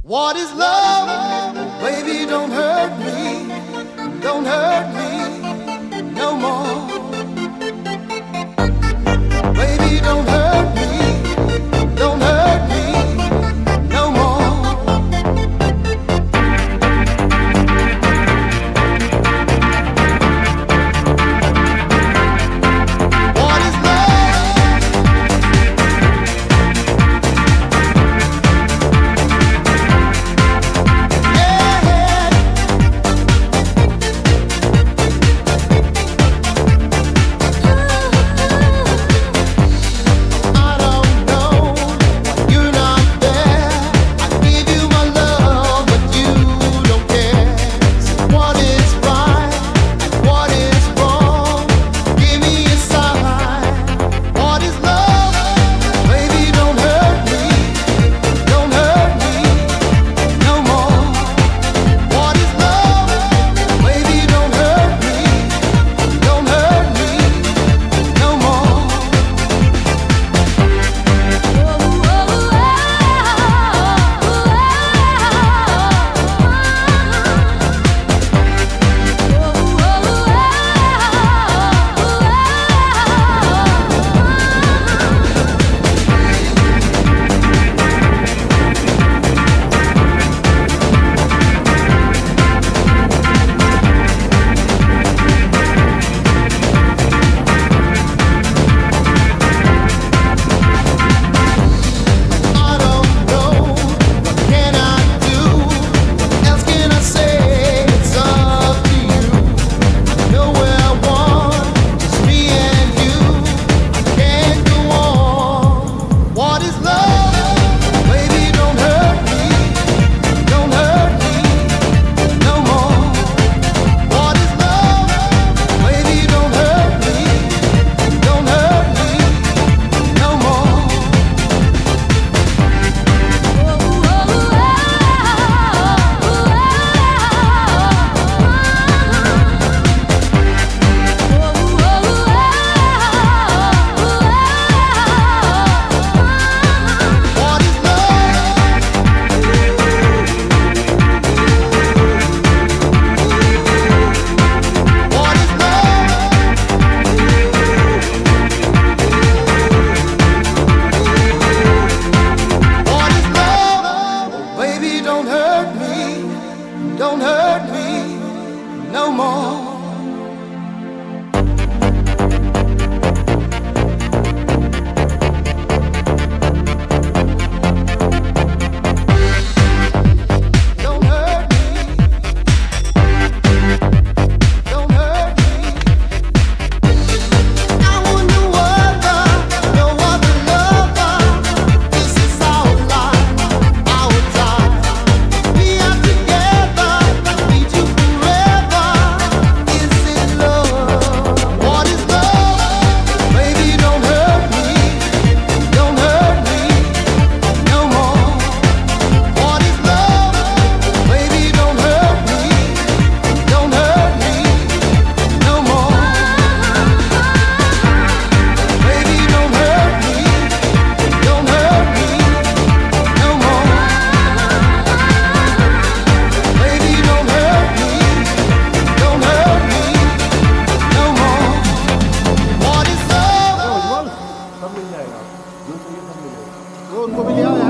What is love? Baby, don't hurt me. Don't hurt me no more. Baby, don't hurt me. Don't hurt me no more. What is love? Yeah. I don't know, you're not there. I give you my love, but you don't care. So what is right and what is wrong? Give me a sign. What is love? Baby, don't hurt me. Don't hurt me no more. What is love? Baby, don't hurt me. Don't hurt me no more. I don't know, what can I do? What else can I say? It's up to you. I know where I want, just me and you. I can't go on. What is love? Baby, don't hurt me. Don't hurt me no more. What is love? Baby, don't hurt me. Don't hurt me no more. What is love? What is love? What is love? Baby, don't hurt me. Don't hurt me no more. Don't hurt me. Don't hurt me. I want no other lover. This is our life, our time. We are together, need you forever. Is it love? What is love? Baby, don't hurt me. Don't hurt me no more. What is love? Baby, don't hurt me. Don't hurt me no more. Baby, don't hurt me. Don't hurt me no more. Baby, don't hurt me. Don't hurt me no more. What is love? Ron, pamilya yan.